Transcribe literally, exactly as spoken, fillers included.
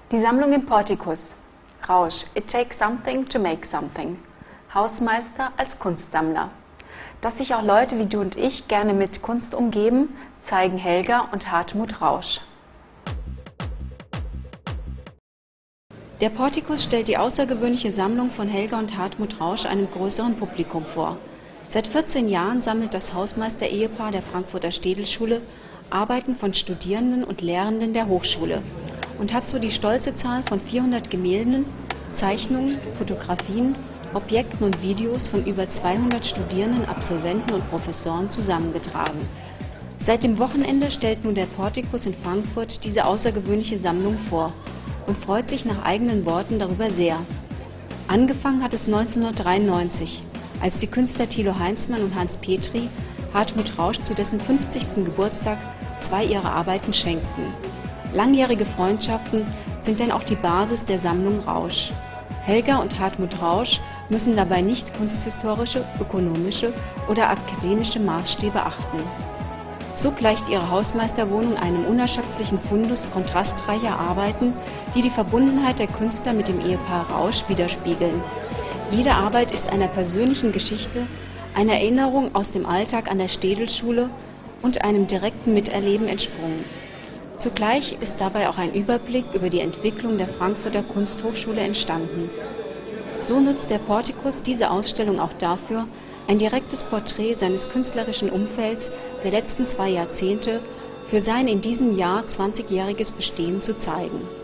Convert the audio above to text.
Die Sammlung im Portikus. Rausch. It takes something to make something. Hausmeister als Kunstsammler. Dass sich auch Leute wie du und ich gerne mit Kunst umgeben, zeigen Helga und Hartmut Rausch. Der Portikus stellt die außergewöhnliche Sammlung von Helga und Hartmut Rausch einem größeren Publikum vor. Seit vierzehn Jahren sammelt das Hausmeister-Ehepaar der Frankfurter Städelschule Arbeiten von Studierenden und Lehrenden der Hochschule und hat so die stolze Zahl von vierhundert Gemälden, Zeichnungen, Fotografien, Objekten und Videos von über zweihundert Studierenden, Absolventen und Professoren zusammengetragen. Seit dem Wochenende stellt nun der Portikus in Frankfurt diese außergewöhnliche Sammlung vor und freut sich nach eigenen Worten darüber sehr. Angefangen hat es neunzehnhundertdreiundneunzig, als die Künstler Thilo Heinzmann und Hans Petri Hartmut Rausch zu dessen fünfzigsten Geburtstag zwei ihrer Arbeiten schenkten. Langjährige Freundschaften sind denn auch die Basis der Sammlung Rausch. Helga und Hartmut Rausch müssen dabei nicht kunsthistorische, ökonomische oder akademische Maßstäbe achten. So gleicht ihre Hausmeisterwohnung einem unerschöpflichen Fundus kontrastreicher Arbeiten, die die Verbundenheit der Künstler mit dem Ehepaar Rausch widerspiegeln. Jede Arbeit ist einer persönlichen Geschichte, einer Erinnerung aus dem Alltag an der Städelschule und einem direkten Miterleben entsprungen. Zugleich ist dabei auch ein Überblick über die Entwicklung der Frankfurter Kunsthochschule entstanden. So nutzt der Portikus diese Ausstellung auch dafür, ein direktes Porträt seines künstlerischen Umfelds der letzten zwei Jahrzehnte für sein in diesem Jahr zwanzigjähriges Bestehen zu zeigen.